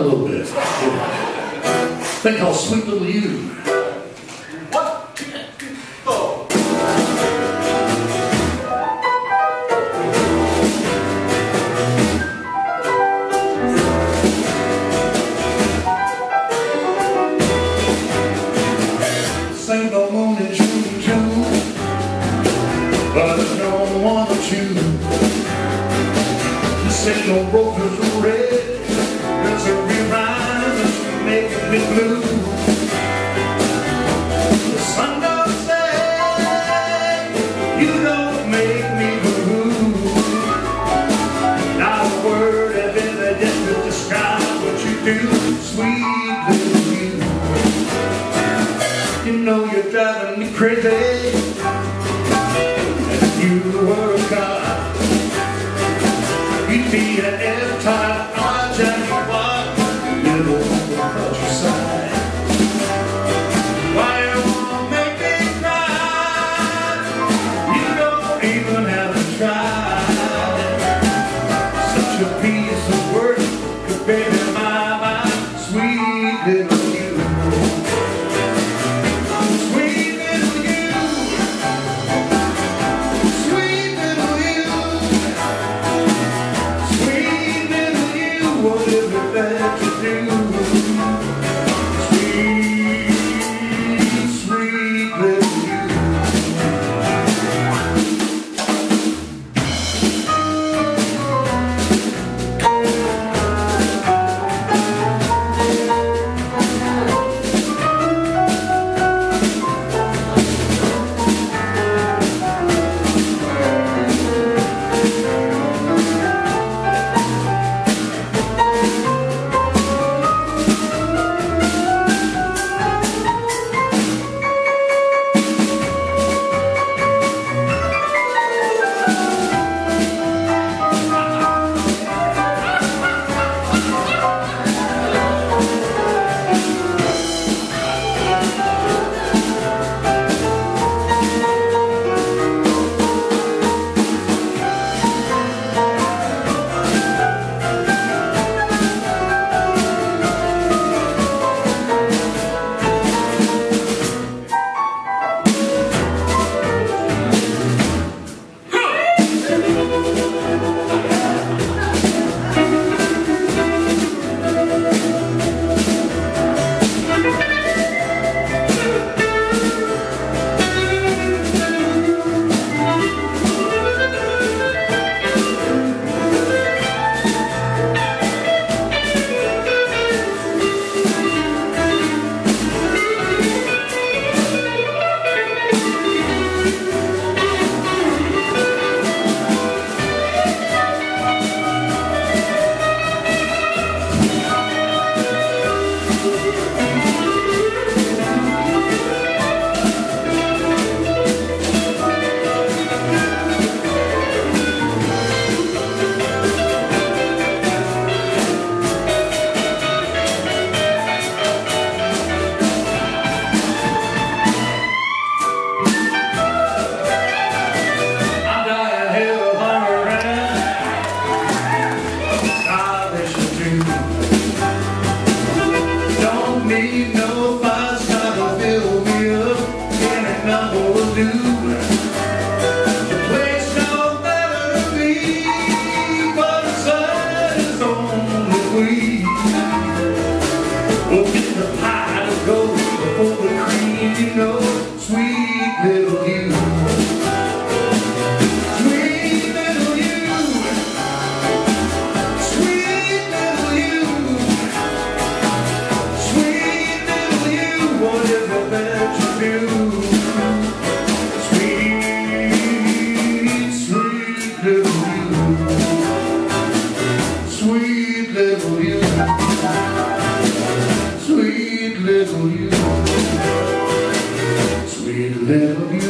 A little bit. Thing called Sweet Little You. Sing the moon in June, but there's no one but you. This ain't no roses are red, there's a rhyme that's making me blue. The sun don't say, you don't make me blue. Not a word of evidence to describe what you do, sweet little you. You know you're driving me crazy. If you were a god, you'd be an F-type object. What? Little countryside. Why you wanna make me cry? You don't even have to try. Such a piece of work could baby my sweet little you. What is it that you do? Sweet, sweet little you. We'll get the pie to go before the cream, you know, sweet little you. Sweet little you. Sweet little you. Sweet little you. What is it that you do? Sweet, sweet little you. Sweet little you. Sweet little you, sweet little you.